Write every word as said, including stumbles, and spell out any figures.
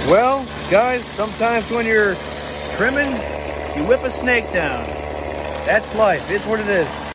Well, guys, sometimes when you're trimming, you whip a snake down. That's life. It's what it is.